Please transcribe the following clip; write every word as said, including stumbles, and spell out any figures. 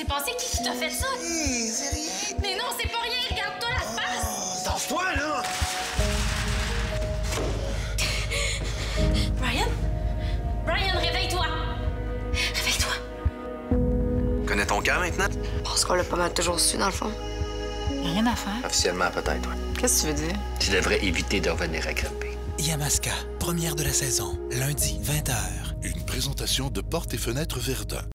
passé? Qui qui t'a fait ça? Hé, c'est rien. Mais non, c'est pas rien. Regarde-toi la face. Oh, Lâche-toi, là! Ryan? Ryan, réveille-toi. Réveille-toi. Connais ton cœur maintenant? Je pense qu'on l'a pas mal toujours su, dans le fond. Y'a rien à faire. Officiellement, peut-être, ouais. Qu'est-ce que tu veux dire? Tu devrais éviter de revenir à Grimby. Yamaska, première de la saison, lundi, vingt heures. Une présentation de Portes et Fenêtres Verdun.